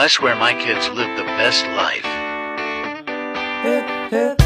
I swear my kids live the best life. Hip, hip.